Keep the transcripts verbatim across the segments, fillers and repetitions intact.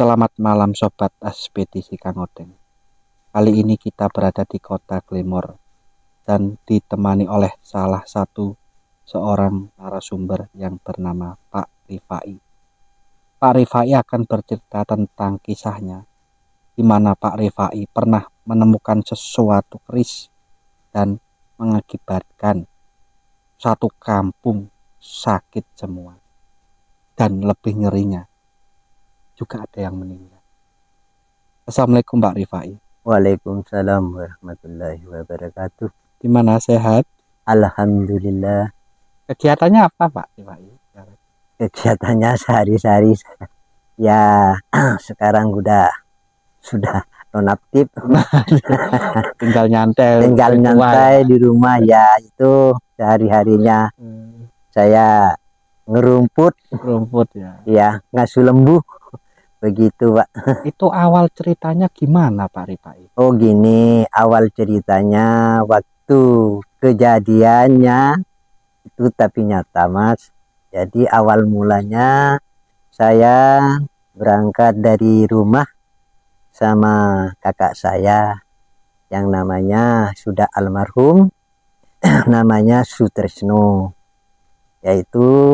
Selamat malam Sobat Ekspedisi Kang Odeng. Kali ini kita berada di kota Glamor dan ditemani oleh salah satu seorang narasumber yang bernama Pak Rifai. Pak Rifai akan bercerita tentang kisahnya, di mana Pak Rifai pernah menemukan sesuatu keris dan mengakibatkan satu kampung sakit semua, dan lebih ngerinya juga ada yang meninggal. Assalamualaikum Pak Rifai. Waalaikumsalam warahmatullahi wabarakatuh. Gimana, sehat? Alhamdulillah. Kegiatannya apa Pak Rifai? Kegiatannya sehari-hari ya sekarang udah sudah nonaktif. Tinggal nyantai. Tinggal nyantai di rumah ya, itu sehari-harinya. Hmm. Saya ngerumput. Rumput ya. Ya, ngasuh lembu. Begitu Pak. Itu awal ceritanya gimana Pak Rifai? Oh gini, awal ceritanya waktu kejadiannya itu tapi nyata Mas. Jadi awal mulanya saya berangkat dari rumah sama kakak saya yang namanya sudah almarhum, namanya Sutresno, yaitu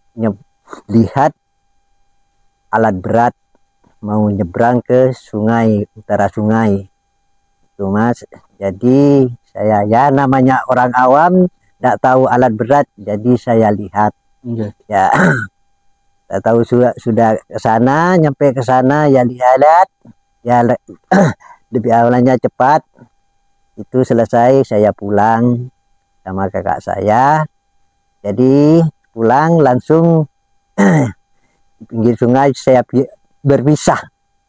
lihat alat berat mau nyebrang ke sungai, utara sungai itu Mas. Jadi saya ya namanya orang awam tidak tahu alat berat, jadi saya lihat. Okay. Ya tidak tahu sudah sudah ke sana, nyampe ke sana ya lihat ya lebih awalnya cepat itu selesai, saya pulang sama kakak saya. Jadi pulang langsung di pinggir sungai saya berpisah.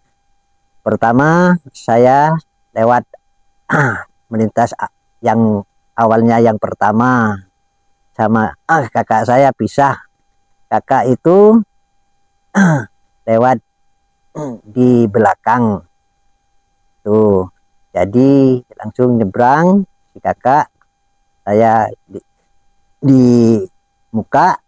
Pertama saya lewat melintas yang awalnya yang pertama sama ah, kakak saya pisah. Kakak itu lewat di belakang tuh, jadi langsung nyebrang si kakak, saya di, di muka.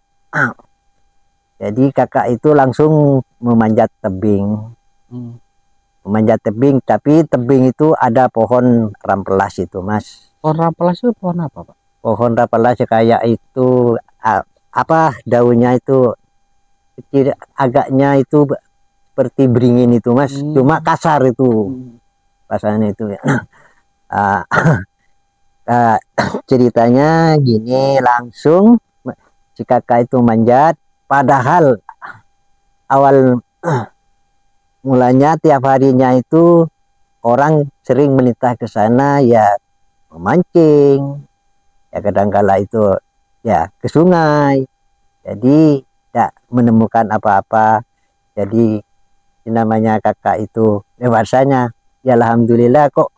Jadi kakak itu langsung memanjat tebing, hmm. memanjat tebing, tapi tebing itu ada pohon rampelas itu Mas. Pohon rampelas itu pohon apa Pak? Pohon rampelas kayak itu apa daunnya itu kecil, agaknya itu seperti beringin itu Mas, hmm. cuma kasar itu, hmm. kasarnya itu ya. uh, uh, ceritanya gini, langsung si kakak itu manjat. Padahal awal mulanya tiap harinya itu orang sering melintas ke sana ya memancing, ya kadang-kala itu ya ke sungai, jadi tidak menemukan apa-apa. Jadi namanya kakak itu lewat sana ya, alhamdulillah kok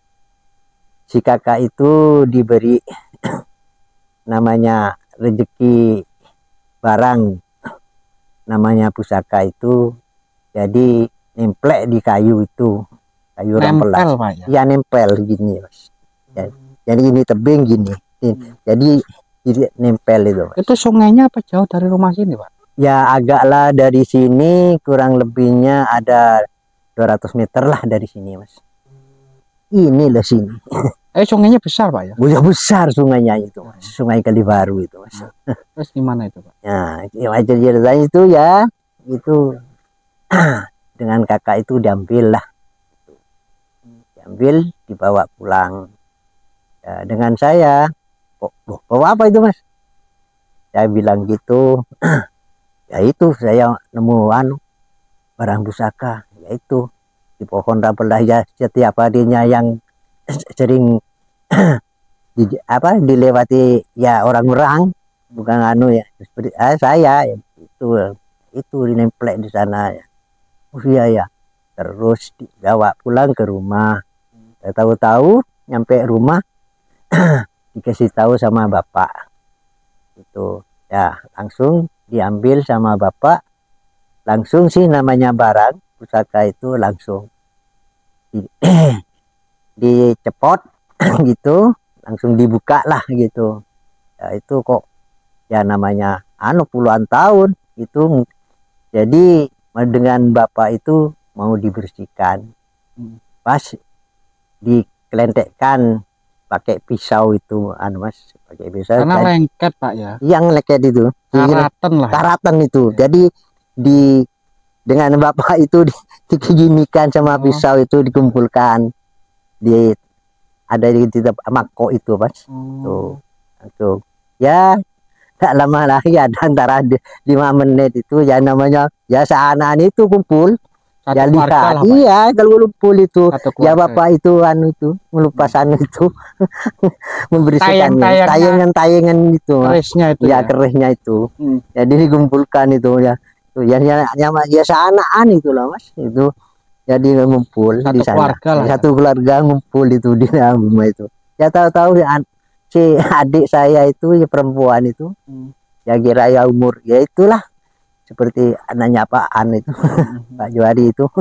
si kakak itu diberi namanya rezeki barang, namanya pusaka itu, jadi nempel di kayu itu, kayu rampelas ya? Ya nempel gini Mas ya, jadi ini tebing gini, hmm. jadi jadi nempel itu Mas. Itu sungainya apa jauh dari rumah sini Pak? Ya agaklah dari sini, kurang lebihnya ada dua ratus meter lah dari sini Mas. Ini lah sini. Eh sungainya besar Pak ya? Ya besar sungainya itu Mas. Sungai Kalibaru itu Mas. Terus gimana itu Pak? Nah, ceritanya itu ya, itu dengan kakak itu diambil lah, diambil dibawa pulang. Ya, dengan saya, oh, bawa apa itu Mas? Saya bilang gitu, ya itu saya nemu anu barang pusaka, yaitu di pohon rampelas ya, setiap harinya yang sering di, apa dilewati ya orang-orang, bukan anu ya seperti ah, saya ya, itu itu dinempel di sana ya. Oh iya ya, terus dibawa pulang ke rumah. Saya tahu-tahu nyampe rumah dikasih tahu sama bapak itu ya, langsung diambil sama bapak, langsung sih namanya barang pusaka itu langsung di, dicepot gitu, langsung dibuka lah gitu ya. Itu kok ya namanya anu puluhan tahun itu, jadi dengan bapak itu mau dibersihkan. Hmm. Pas dikelentekkan pakai pisau itu, anu Mas, pakai pisau. Karena dan, lengket Pak ya. Yang lengket itu. Karatan lah. Karatan itu. Ya. Jadi di dengan bapak itu diginikan sama Oh. pisau itu dikumpulkan di ada di tetap mako itu Mas. Oh. Tuh. Tuh. Ya tak lama lagi ada antara lima menit itu ya namanya ya seanak itu kumpul. Satu Ya lihat, lah, iya kalau kumpul itu ya bapak itu anu itu melupas anu itu membersihkan tayangan-tayangan itu, kerisnya itu ya, ya kerisnya itu, hmm. Jadi dikumpulkan itu ya, tuh ya ya ya, ya seanakan itu lah Mas itu, jadi ngumpul satu di sana, keluarga lah, satu ya. Keluarga ngumpul itu di dalam rumah itu, ya tahu-tahu ya, si adik saya itu ya perempuan itu, hmm. Ya kira ya umur ya itulah. Seperti anaknya Pak An itu, Pak Juari itu,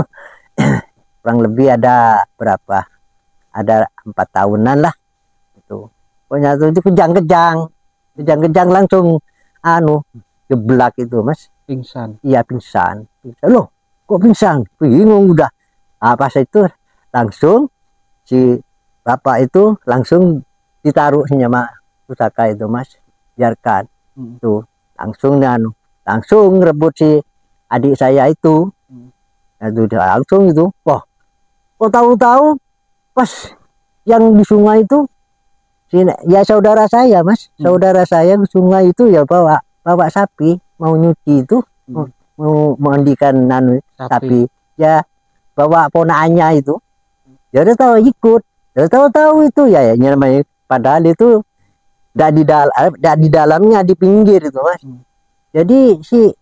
kurang lebih ada berapa? Ada empat tahunan lah, itu. Pokoknya itu kejang-kejang, kejang-kejang langsung, anu, geblak itu Mas. Pingsan. Iya pingsan. pingsan. Loh, kok pingsan? Bingung udah. Nah, pas itu langsung si bapak itu langsung ditaruh sama pusaka itu Mas, biarkan, hmm. Tuh langsung anu. Langsung rebut si adik saya itu, hmm. Itu langsung itu, wah, kok tahu-tahu pas yang di sungai itu, si, ya saudara saya Mas, hmm. Saudara saya di sungai itu ya bawa bawa sapi mau nyuci itu, hmm. mau mandikan nanu sapi. sapi, ya bawa ponaannya itu, ya udah tahu ikut, ya tahu-tahu itu ya, ya namanya padahal itu tidak di dalam, tidak di dalamnya di pinggir itu Mas. Hmm. Jadi si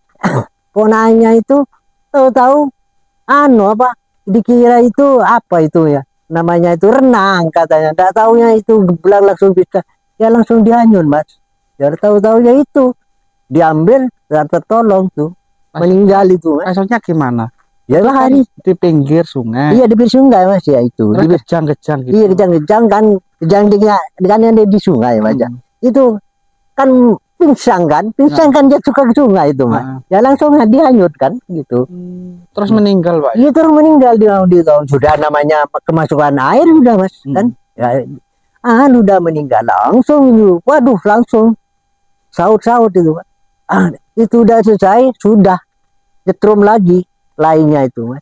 ponanya itu tahu-tahu anu apa dikira itu apa itu ya namanya itu renang katanya, tidak tahunya itu geblak langsung bisa ya langsung dihanyut Mas, ya tahu-tahu ya itu diambil dan tertolong tuh Mas, meninggal itu Mas. Maksudnya gimana? Ya lah kan di pinggir sungai. Iya di pinggir sungai Mas ya itu. Di kejang-kejang gitu. Iya kejang-kejang kan kejang di kan yang di sungai Mas hmm. Itu kan pingsan kan, pingsan nah. Kan dia suka ke sungai itu Mas, nah. Ya langsung dihanyut kan gitu. Hmm. Terus meninggal Pak? Iya terus meninggal dia di tahun sudah namanya kemasukan air sudah Mas, hmm. Kan, ya, ah udah meninggal langsung, waduh langsung saut-saut itu, ah itu udah selesai sudah jetrum lagi lainnya itu Mas,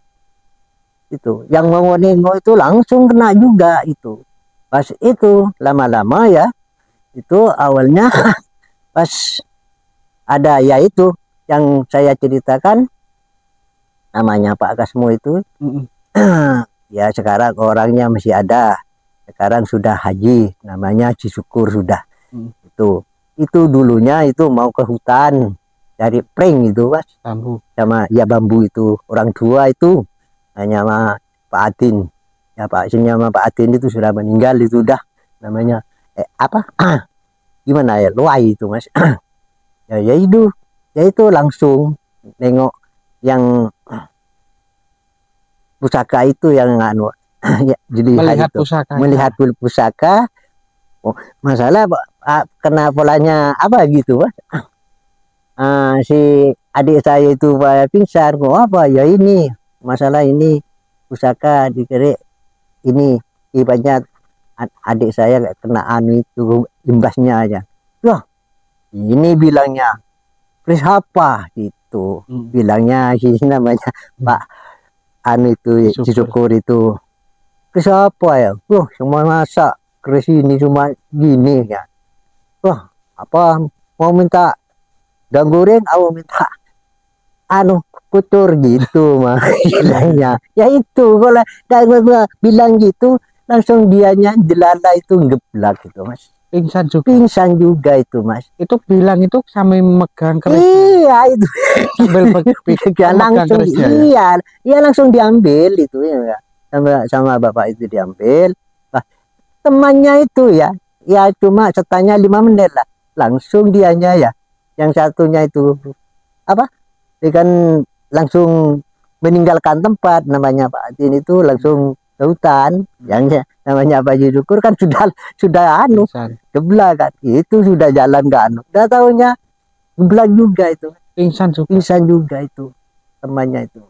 itu yang mau nengok itu langsung kena juga itu, pas itu lama-lama ya itu awalnya. Pas ada ya itu yang saya ceritakan namanya Pak Kasmo itu, mm-hmm. Ya sekarang orangnya masih ada, sekarang sudah haji, namanya Cisyukur sudah, mm. itu itu dulunya itu mau ke hutan cari pring itu Mas, bambu sama ya bambu itu orang tua itu hanya sama Pak Adin ya Pak sini sama Pak Adin itu sudah meninggal itu udah namanya eh, apa gimana ya luai itu Mas. ya ya itu ya itu langsung nengok yang pusaka itu yang anu ya, jadi melihat itu, pusaka melihat pusaka oh, masalah kena polanya apa gitu Mas. Uh, si adik saya itu Pak pingsan kok apa ya ini masalah ini pusaka dikira ini ibaratnya adik saya kena anu itu imbasnya aja. Loh, ini bilangnya Chris apa gitu. Hmm. Bilangnya sih namanya hmm. Pak anu itu Cisyukur itu. Chris apa ya? Loh, semua masa Chris ini cuma gini ya. Wah, apa mau minta gang goreng atau minta anu putur gitu mah bilangnya. Ya itu kalau dah bilang gitu langsung dianya jelala itu geblak gitu Mas, pingsan juga pingsan juga itu Mas, itu bilang itu sampai megang keris iya itu sambil ya, langsung iya ya? Iya langsung diambil itu ya sama sama bapak itu diambil. Nah, temannya itu ya ya cuma setanya lima menit lah langsung dianya ya yang satunya itu apa dia kan langsung meninggalkan tempat namanya Pak Adin itu langsung ke hutan, yang namanya Pak Cisyukur kan sudah sudah anu geblak kan itu sudah jalan ke anu udah tahunya geblak juga itu pingsan juga pingsan juga itu temannya itu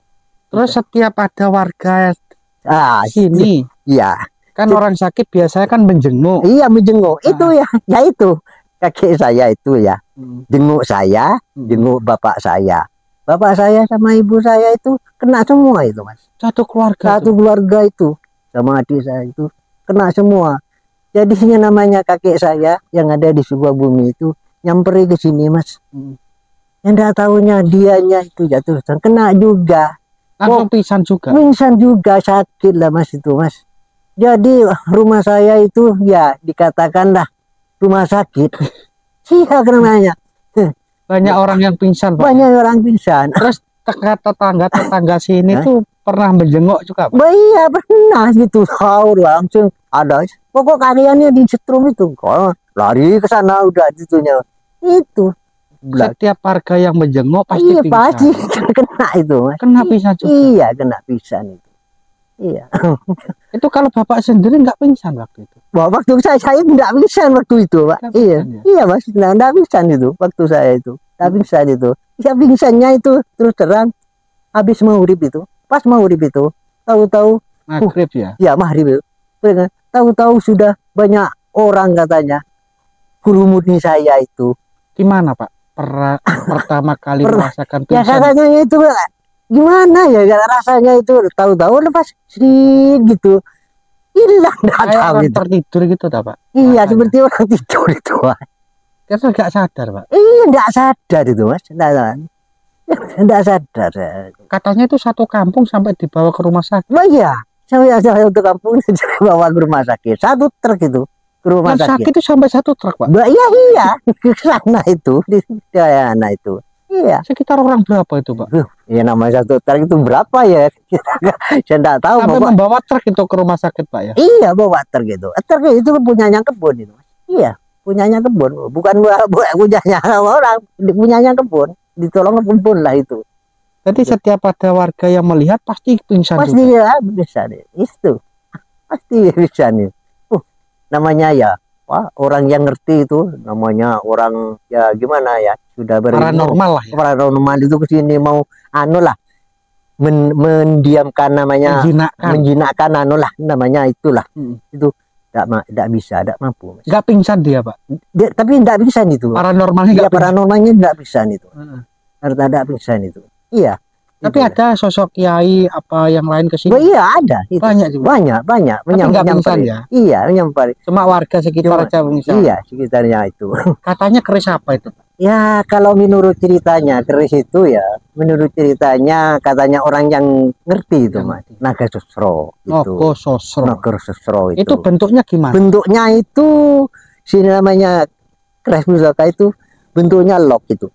Terus setiap ada warga ah sini, iya kan orang sakit biasanya kan menjenguk. Iya menjenguk. Ah. Itu ya, ya itu kakek saya itu ya. Hmm. Jenguk saya, Hmm. jenguk bapak saya. Bapak saya sama ibu saya itu kena semua itu, Mas. Satu keluarga. Satu tuh. keluarga itu sama adik saya itu kena semua. Jadinya namanya kakek saya yang ada di sebuah bumi itu nyamperi ke sini, Mas. Hmm. Yang enggak tahunya dianya itu jatuh dan kena juga. Langsung pingsan juga. Pingsan juga, sakit lah Mas itu, Mas. Jadi rumah saya itu ya dikatakanlah rumah sakit. Iya namanya. Banyak orang yang pingsan, Pak. Banyak orang pingsan. Terus tetangga-tetangga sini Hah? tuh pernah menjenguk juga, Pak? Iya pernah gitu. Tahu langsung ada. Pokok karyanya di setrum itu. Kok lari ke sana udah gitunya. Itu. Setiap warga yang menjenguk pasti iya, pingsan. pasti kena itu, Mas. Kena pingsan juga. Iya, kena pingsan itu. Iya. Itu kalau Bapak sendiri nggak pingsan waktu itu? Wah, waktu saya saya nggak pingsan waktu itu, Pak. Nggak Iya, pingsan, ya? iya Mas, nggak pingsan itu waktu saya itu. Nggak pingsan itu. Ya pingsannya itu terus terang habis maghrib itu. Pas maghrib itu, tahu-tahu maghrib uh, ya? Ya maghrib itu. Tahu-tahu sudah banyak orang katanya kurumuni saya itu. Gimana, Pak? Per pertama kali per merasakan pingsan? Ya katanya itu gimana ya rasanya itu, tahu-tahu lepas sedikit gitu hilang, nggak tahu itu tertidur gitu tak, Pak? Iya, rasanya seperti orang tidur itu, Pak. Kita nggak sadar, Pak. Iya, nggak sadar itu, Mas. Nggak sadar. Katanya itu satu kampung sampai dibawa ke rumah sakit. Oh iya, sampai satu kampung dibawa ke rumah sakit, satu truk itu ke rumah nah, sakit. Sakit itu sampai satu truk, Pak? Bah, iya iya ke sana itu di sana itu. Iya. Sekitar orang berapa itu, Pak? Uh, ya namanya satu truk itu berapa ya? Saya tidak tahu. Sampai bawa... membawa truk itu ke rumah sakit, Pak ya? Iya, bawa truk itu. Truk itu punyanya kebun itu. Iya, punyanya kebun. Bukan punyanya orang, punyanya kebun. Ditolong kebun lah itu. Jadi ya. Setiap ada warga yang melihat pasti pingsan. Pasti juga. Ya, bisa nih. Itu. Pasti bisa nih. Uh, namanya ya. Wah, orang yang ngerti itu namanya orang ya gimana ya, sudah paranormal lah ya. Paranormal itu kesini mau anu lah men, mendiamkan namanya, menjinakkan, menjinakkan anu lah namanya itulah. Hmm. Itu tidak tidak bisa, tidak mampu. Nggak pingsan dia, Pak. Dia, tapi tidak pingsan itu. Paranormalnya ya, paranormalnya tidak pingsan itu. Hmm. Tidak pingsan itu. Iya. Tapi itu ada sosok kiai apa yang lain ke sini? Oh, iya ada. Itu. Banyak juga. Banyak, banyak. Menyampaikan ya. Iya, menyampaikan. Cuma warga sekitar aja pingsan. Iya, sekitarnya itu. Katanya keris apa itu? Ya, kalau menurut ceritanya keris itu ya, menurut ceritanya katanya orang yang ngerti itu, Mas. Naga Sosro itu. Naga Sosro. Naga Sosro itu. Itu bentuknya gimana? Bentuknya itu sini namanya keris pusaka itu bentuknya log itu.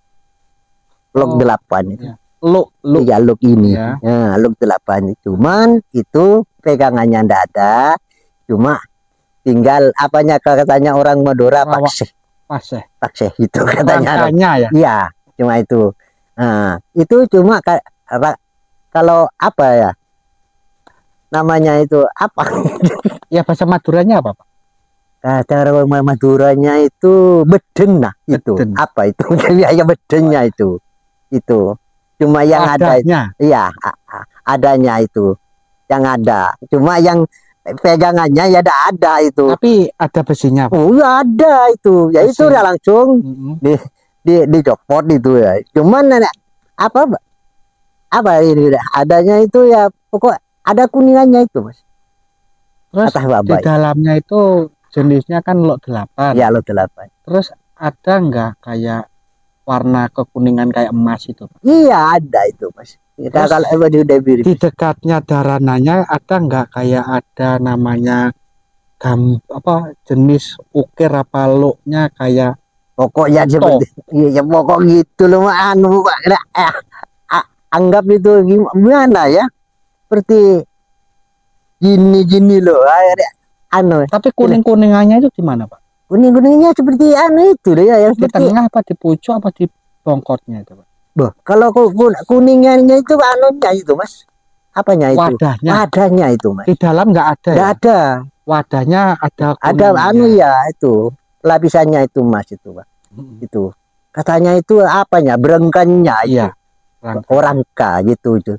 Log oh, delapan itu. Ya. Luk, luk. Ya, luk ini ya. Ya, luk delapan. Cuman itu pegangannya ndak ada, cuma tinggal apanya katanya orang Madura pakseh. Pakseh. Pakseh itu katanya. Rangkanya ya. Iya, cuma itu. Nah, itu cuma kalau apa ya? Namanya itu apa? Ya bahasa Maduranya apa, Pak? Kata orang Maduranya itu beden nah itu. Beden. Apa itu? Ya bedennya itu. Itu. Cuma yang adanya. Ada iya adanya itu yang ada, cuma yang pegangannya ya ada ada itu, tapi ada besinya, Pak. Oh ya ada itu ya. Besi. Itu udah langsung mm-hmm. di di dicopot itu ya, cuman apa apa ini adanya itu ya pokok ada kuningannya itu, Mas. Terus di dalamnya itu jenisnya kan lot delapan ya, lot delapan. Terus ada nggak kayak warna kekuningan kayak emas itu, Pak? Iya ada itu, Mas. Kita kalau udah biru. Di dekatnya darananya ada nggak kayak ada namanya gam apa jenis ukir apa loknya kayak pokoknya foto. Seperti iya ya, pokok gitu loh, anu Pak. Eh, anggap itu gimana ya? Seperti gini-gini loh. Anu. Tapi kuning-kuningannya itu gimana, Pak? Kuning-kuningnya seperti anu itu deh ya, di tengah apa di pucuk apa di bongkotnya itu, Pak? Boh, kalau kuningnya itu anunya itu, Mas. Apanya itu? Wadahnya. Wadahnya itu, Mas. Di dalam nggak ada. Nggak ya? ada. Wadahnya ada. Ada anu ya itu lapisannya itu, Mas, itu, Pak. Hmm. Itu katanya itu apanya? Berengkannya itu. Iya. Orangka gitu itu.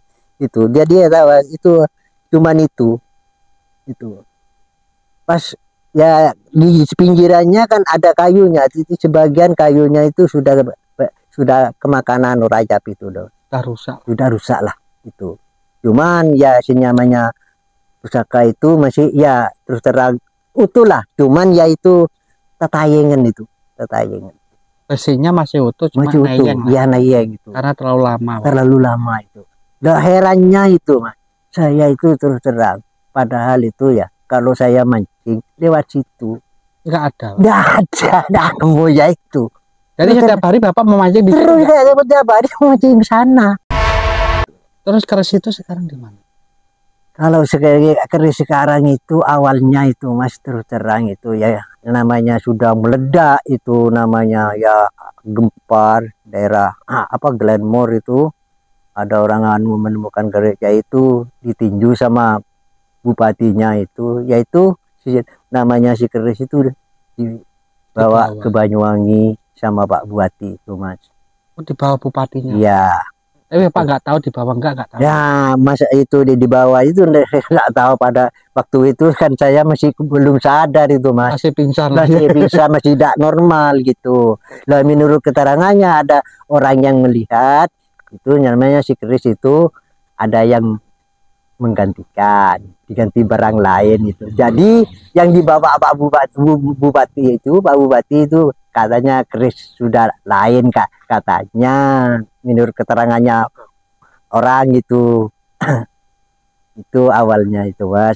Itu dia dia tahu itu cuman itu itu pas ya di pinggirannya kan ada kayunya, itu sebagian kayunya itu sudah sudah kemakanan rajab itu udah rusak. Sudah rusak lah itu. Cuman ya senyamanya pusaka itu masih ya terus terang utuh lah. Cuman ya itu tatayengan itu, tatayengan. Besinya masih utuh, cuma masih utuh. nayeng. Ya nayeng gitu. Karena terlalu lama. Terlalu Pak. lama itu. Nah, herannya itu Mas, saya itu terus terang. Padahal itu ya kalau saya mancing lewat situ nggak ada. Nggak ada, nggak nemu ya itu. Jadi terus setiap hari Bapak memancing di terus ya? Setiap hari memancing di sana. Terus keris itu sekarang di mana? Kalau sekarang keris sekarang itu awalnya itu Mas terus terang itu ya namanya sudah meledak itu namanya ya gempar daerah ah, apa Glenmore itu ada orang anu menemukan gereja itu ditinju sama bupatinya itu yaitu si, namanya si keris itu dibawa ke Banyuwangi sama Pak Bupati itu Mas. Oh, dibawa bupatinya? Iya. Tapi Pak nggak tahu dibawa enggak nggak tahu. Ya masa itu di dibawa itu nggak tahu pada waktu itu kan saya masih belum sadar itu Mas. Masih pingsan. Masih pingsan masih tidak normal gitu. Lah menurut keterangannya ada orang yang melihat itu namanya si keris itu ada yang menggantikan diganti barang lain itu. Jadi yang dibawa Pak Bupati, Bupati itu Pak Bupati itu katanya keris sudah lain Kak katanya menurut keterangannya orang itu. Itu awalnya itu Mas.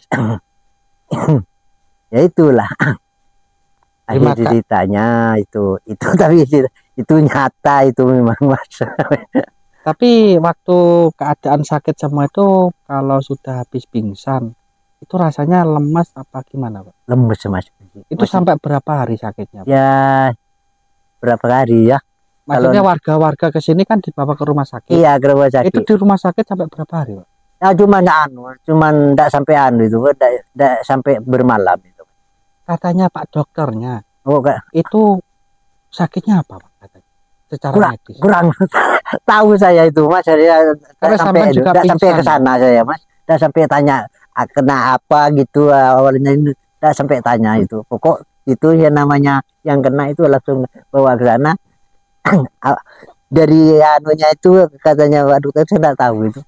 Ya itulah akhir ceritanya itu itu tapi itu nyata itu memang Mas. Tapi waktu keadaan sakit semua itu kalau sudah habis pingsan itu rasanya lemas apa gimana Pak? Lemes Mas. Itu masih sampai berapa hari sakitnya Pak? Ya berapa hari ya? Maksudnya warga-warga ke sini kan dibawa ke rumah sakit. Iya ke rumah sakit. Itu di rumah sakit sampai berapa hari Pak? Ya cuma anu, cuman enggak sampai anu itu, enggak sampai bermalam itu. Katanya Pak dokternya. Oh Kak. Itu sakitnya apa Pak katanya? Secara kurang, medis. Kurang tahu saya itu Mas, saya enggak sampai juga enggak sampai ke sana saya Mas. Enggak sampai tanya kena apa gitu awalnya ini enggak sampai tanya itu. Pokok itu yang namanya yang kena itu langsung bawa ke sana. Dari anunya itu katanya Pak dokter saya enggak tahu itu.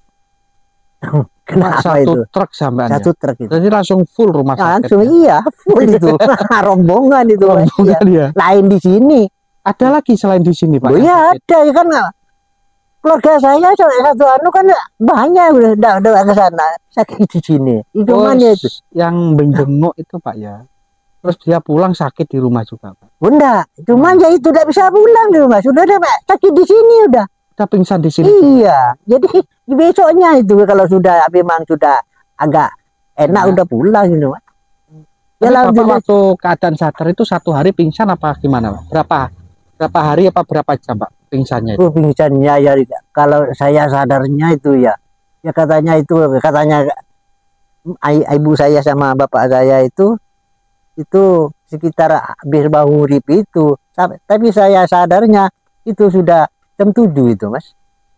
Kenapa satu itu? Truk sampai satu truk itu. Jadi langsung full rumah sakit. Langsung iya, full itu. Rombongan itu. Rombongan ya. Lain di sini. Ada lagi selain di sini Pak? Oh iya ada ya kan. Keluarga saya satu anu kan banyak udah udah, udah ke sana sakit di sini. Itu oh, mana itu? Yang benjenguk itu Pak ya. Terus dia pulang sakit di rumah juga Pak. Bunda, cuman hmm. ya itu tidak bisa pulang di rumah. Sudah ada Pak sakit di sini udah. Kita pingsan di sini. Iya. Jadi besoknya itu kalau sudah memang sudah agak enak nah. udah pulang gitu Pak. Ya Bapak waktu keadaan sadar itu satu hari pingsan apa gimana Pak? Berapa berapa hari apa berapa jam Pak pingsannya itu? Oh, pingsannya ya kalau saya sadarnya itu ya ya katanya itu katanya ibu saya sama bapak saya itu itu sekitar habis bahu urip itu. Tapi saya sadarnya itu sudah jam tujuh itu Mas.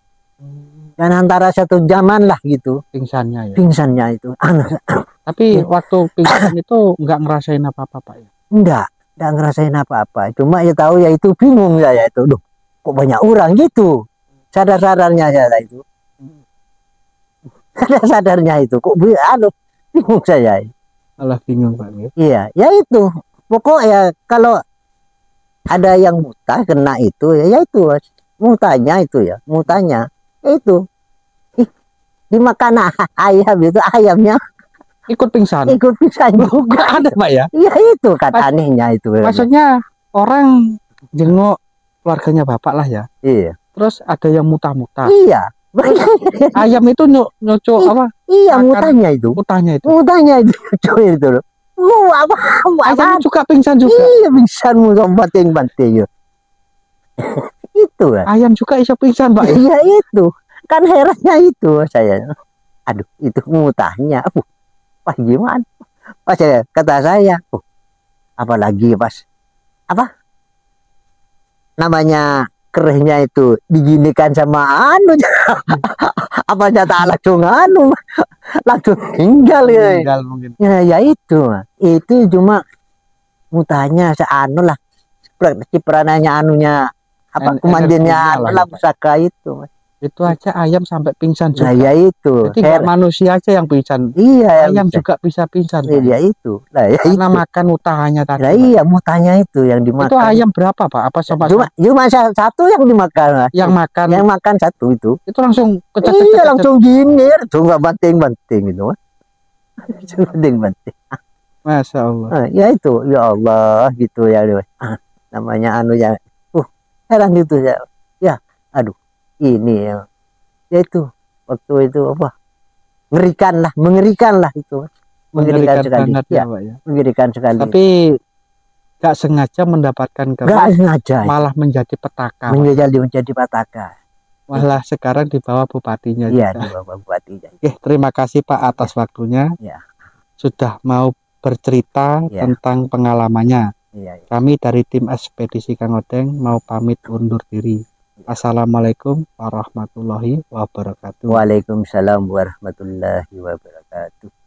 Dan antara satu jaman lah gitu pingsannya ya. Pingsannya itu. Tapi waktu pingsan itu nggak ngerasain apa-apa Pak ya? Enggak, enggak ngerasain apa-apa. Cuma ya tahu ya itu bingung saya itu. Duh, kok banyak orang gitu. Sadar-sadarnya saya itu. Sadar-sadarnya itu kok aduh, bingung saya. Alah bingung Pak. Iya, ya itu. Pokoknya kalau ada yang muntah kena itu ya, ya itu mutanya itu ya, mutanya itu. Ih, dimakan ayam itu ayamnya ikut pingsan. Ikut pingsan juga ada Pak ya? Iya itu kan Mas, anehnya itu. Maksudnya orang jenguk keluarganya Bapak lah ya. Iya. Terus ada yang muta-muta. Iya. Ayam itu nyocok apa? Iya, mutanya itu. Mutanya itu. Mutanya itu. itu. Oh, apa? Ayam juga pingsan juga. Iya, pingsan musuh banting-banting. Itu kan. Ayam juga bisa pingsan Pak. Iya itu. Kan herannya itu saya. Aduh, itu mutanya. Uh, pas gimana? Pas saya kata saya, oh, apalagi pas apa? Namanya kerehnya itu diginikan sama anu apa nyata langsung anu langsung tinggal ya Tinggal mungkin. ya, ya itu itu cuma mutanya seanu lah ciperananya anunya apa En- komandannya energinya lah lah ya, Pak. pusaka itu Itu aja ayam sampai pingsan nah juga. ya itu Jadi nggak Her- manusia aja yang pingsan, iya ayam bisa. juga bisa pingsan, Pak. ya itu lah ya Karena itu makan utahanya tadi, nah Pak. iya mutanya itu yang dimakan Itu ayam berapa, Pak? Apa sama cuma cuma satu yang dimakan Mas. yang makan yang makan satu itu itu langsung kecet iya langsung gini tuh nggak banting-banting itu banting-banting Masya Allah. ah, ya itu ya Allah gitu ya ah, namanya anu ya uh heran gitu ya ya aduh ini ya ya itu waktu itu apa ngerikan lah mengerikan lah itu mengerikan, Mengerikan sekali banget ya, ya, Pak ya. mengerikan sekali Tapi nggak sengaja mendapatkan nggak kemas, sengaja malah menjadi petaka, Pak. menjadi menjadi petaka Malah sekarang di bawah bupatinya iya juga. di bawah bupatinya Oke, terima kasih Pak atas waktunya. ya Sudah mau bercerita Ya. tentang pengalamannya. iya, iya. Kami dari tim ekspedisi Kang Odeng mau pamit undur diri. Assalamualaikum warahmatullahi wabarakatuh. Waalaikumsalam warahmatullahi wabarakatuh.